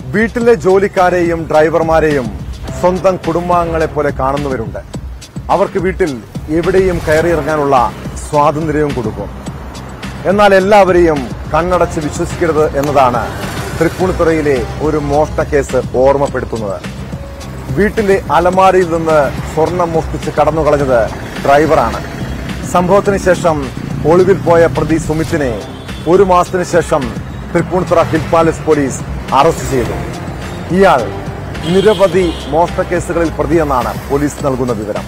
വീട്ടിലെ ജോലിക്കാരെയും ഡ്രൈവർമാരെയും സ്വന്തം കുടുംബാംഗങ്ങളെ പോലെ കാണുന്നവരുണ്ട്. അവർക്ക് വീട്ടിൽ എവിടെയും കയറിയിറങ്ങാനുള്ള സ്വാതന്ത്ര്യവും കൊടുക്കും. എന്നാൽ എല്ലാവരെയും കണ്ണടച്ച് വിശ്വസിക്കരുത് എന്നതാണ് തൃപ്പൂണിത്തുറയിലെ ഒരു മോഷണ കേസ് ഓർമ്മപ്പെടുത്തുന്നത്. വീട്ടിലെ അലമാരയിൽ നിന്ന് സ്വർണം മോഷ്ടിച്ച് കടന്നുകളഞ്ഞത് ഡ്രൈവറാണ്. സംഭവത്തിന് ശേഷം ഒളിവിൽ പോയ പ്രതി സുമിത്തിനെ 1 മാസത്തിന് ശേഷം Tripunithura hill palace police arrest ചെയ്തു. ഇയാൾ നിരവധി മോഷണ കേസുകളിൽ പ്രതിയെന്നാണ് പോലീസ് നൽകുന്ന വിവരം.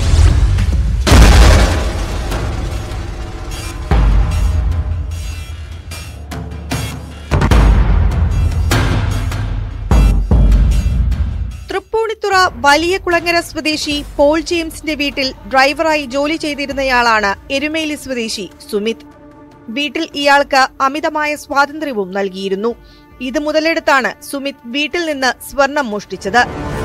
തൃപ്പൂണിത്തുറ വലിയ കുളങ്ങര സ്വദേശി പോൾ ജെയിംസിന്റെ വീട്ടിൽ ഡ്രൈവറായി ജോലി ചെയ്തിരുന്നയാളാണ് എരുമേലി സ്വദേശി സുമിത്. വീട്ടിൽ ഇയാൾക്ക് അമിതമായ സ്വാതന്ത്ര്യവും നൽകിയിരുന്നു. ഇത് മുതലെടുത്താണ് സുമിത് വീട്ടിൽ നിന്ന് സ്വർണം മോഷ്ടിച്ചത്.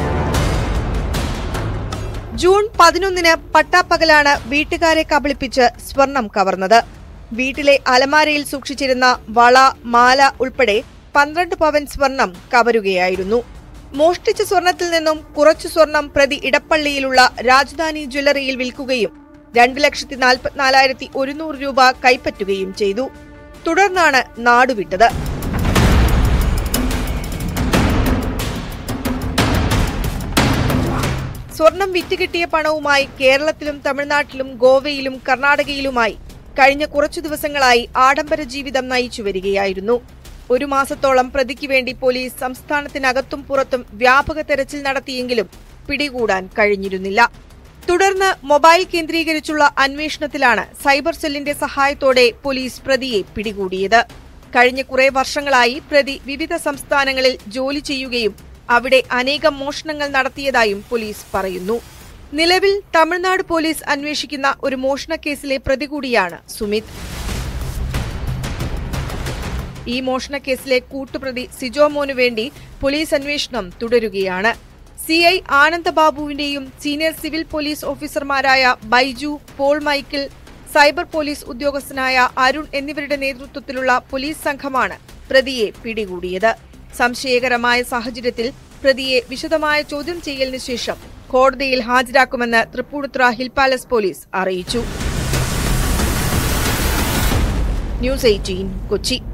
ജൂൺ 11-ന് പട്ടാപ്പകലാണ് വീട്ടുകാരെ കബളിപ്പിച്ച് സ്വർണം കവർന്നത്. വീട്ടിലെ അലമാരയിൽ സൂക്ഷിച്ചിരുന്ന വള, മാല ഉൾപ്പെടെ 12 പവൻ സ്വർണം കവരുകയായിരുന്നു. മോഷ്ടിച്ച സ്വർണത്തിൽ നിന്നും കുറച്ചു സ്വർണം പ്രതി ഇടപ്പള്ളിയിലുള്ള രാജധാനി ജ്വല്ലറിയിൽ വിൽക്കുകയും 2,44,100 രൂപ കൈപ്പറ്റുകയും ചെയ്തു. തുടർന്നാണ് നാടുവിട്ടത്. സ്വർണം വിറ്റുകിട്ടിയ പണവുമായി കേരളത്തിലും തമിഴ്നാട്ടിലും ഗോവയിലും കർണാടകയിലുമായി കഴിഞ്ഞ കുറച്ചു ദിവസങ്ങളായി ആഡംബര ജീവിതം നയിച്ചു വരികയായിരുന്നു. 1 മാസത്തോളം പ്രതിക്ക് വേണ്ടി പോലീസ് സംസ്ഥാനത്തിനകത്തും പുറത്തും വ്യാപക തെരച്ചിൽ നടത്തിയെങ്കിലും പിടികൂടാൻ കഴിഞ്ഞിരുന്നില്ല. തുടർന്ന് മൊബൈൽ കേന്ദ്രീകരിച്ചുള്ള അന്വേഷണത്തിലാണ് സൈബർ സെല്ലിന്റെ സഹായത്തോടെ പോലീസ് പ്രതിയെ പിടികൂടിയത്. കഴിഞ്ഞ കുറെ വർഷങ്ങളായി പ്രതി വിവിധ സംസ്ഥാനങ്ങളിൽ ജോലി ചെയ്യുകയും അവിടെ അനേകം മോഷണങ്ങൾ നടത്തിയതായും പോലീസ് പറയുന്നു. നിലവിൽ തമിഴ്നാട് പോലീസ് അന്വേഷിക്കുന്ന ഒരു മോഷണ കേസിലെ പ്രതി കൂടിയാണ് സുമിത്. ഈ മോഷണ കേസിലെ കൂട്ടുപ്രതി സിജോമോനു വേണ്ടി പോലീസ് അന്വേഷണം തുടരുകയാണ്. CI ആനന്ദബാബുവിന്റെയും സീനിയർ സിവിൽ പോലീസ് ഓഫീസർമാരായ Baiju, Paul Michael, cyber police ഉദ്യോഗസ്ഥനായ അരുൺ എന്നിവരുടെ നേതൃത്വത്തിലുള്ള പോലീസ് സംഘമാണ് പ്രതിയെ പിടികൂടിയത്. സംശയകരമായ സാഹചര്യത്തിൽ പ്രതിയെ വിശദമായ ചോദ്യം ചെയ്യലിന് ശേഷം കോടതിയിൽ ഹാജരാക്കുമെന്ന് തൃപ്പൂണിത്തുറ ഹിൽ പാലസ് പോലീസ് അറിയിച്ചു. News 18 കൊച്ചി.